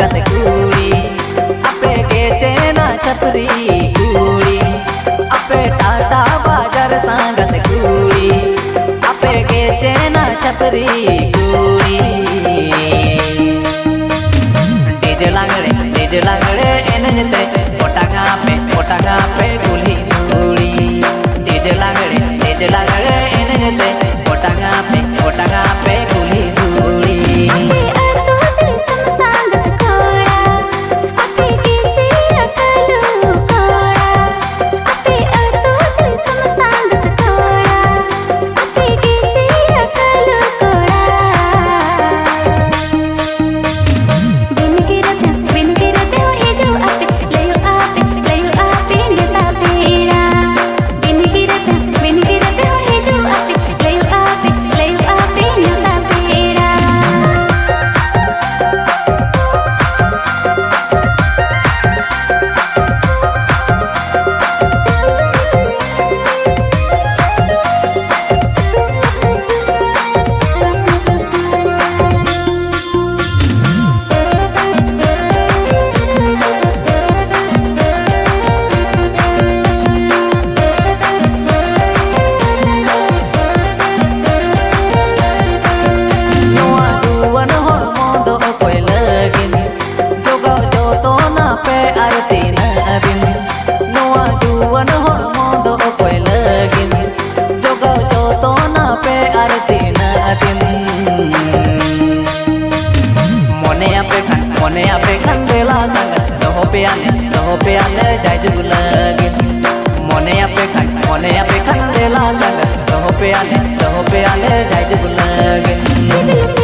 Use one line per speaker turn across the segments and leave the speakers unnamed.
संगत कुड़ी अपे के चेना छपरी कुड़ी अपे टाटा बाजार संगत कुड़ी अपे के चेना छपरी कुड़ी डीजे लांगड़े एनजते पोटांगा पे कुली कुड़ी डीजे लांगड़े एनजते पोटांगा पे कुली कुड़ी मोने आपे खंडेला संगत दोहो पे आले जाय जुग लगिन मोने आपे खंडेला संगत दोहो पे आले जाय जुग लगिन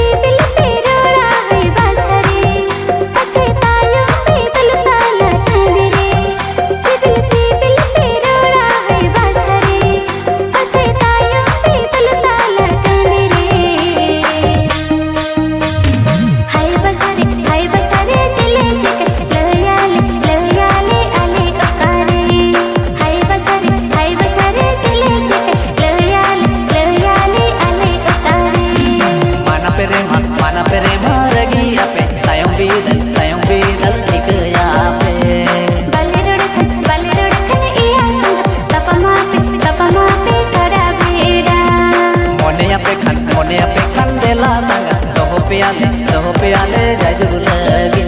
mana pere maragi ape tayong bidal ikaya pe
balero khan iya sang tapama pe kada beda
mone ape khan dela sang doho pe ale jai jug lagi